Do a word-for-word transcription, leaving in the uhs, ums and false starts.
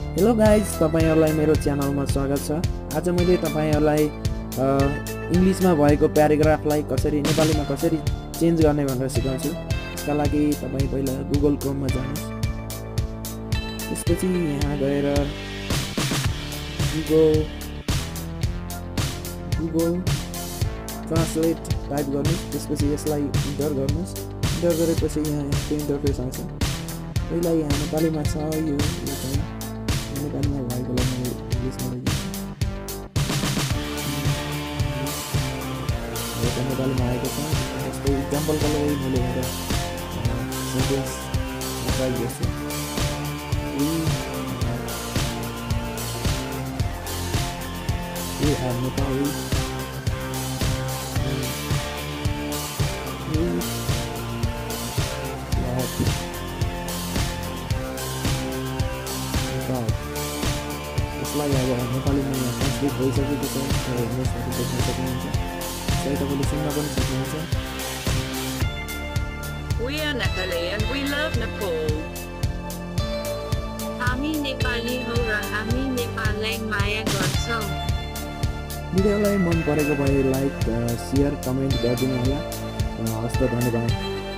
Hello guys, तपाईहरुलाई मेरो च्यानलमा स्वागत छ। आज मैले तपाईहरुलाई इंग्लिशमा भएको प्याराग्राफलाई कसरी नेपालीमा कसरी चेन्ज गर्ने भनेर सिकाउँछु। यसका लागि तपाई पहिला गुगल क्रोममा जानुहोस्। त्यसपछि यहाँ गएर गुगल गुगल ट्रान्सलेट टाइप गर्नुहोस्। त्यसपछि यसलाई इन्टर गर्नुहोस्। इन्टर गरेपछि यहाँ यस्तो इन्टरफेस आउँछ। पहिला यहाँ नेपालीमा छ, यो यो चाहिँ नेपालीमा भएकोलाई मैले इङ्ग्लिसमा लेखेको छु। नेपालीमा आएको छ। जस्तै इक्जाम्पलको लागि मैले एउटा सेन्टेन्स ट्राई गर्छु। We are Nepali. We love God. यसलाई अब नेपालीमा यहाँ ट्रान्सलेट भइसकेको छ। हेर्नुहोस्, तपाईँ देख्न सक्नुहुन्छ। यसलाई तपाईँले सुन्न पनि सक्नुहुन्छ। We are Nepali and we love Nepal. हामी नेपाली हौ र हामी नेपाललाई माया गर्छौं। भिडियोलाई मन परेको भए लाइक, शेयर, कमेन्ट गरिदिनु होला। हस्त धन्यवाद।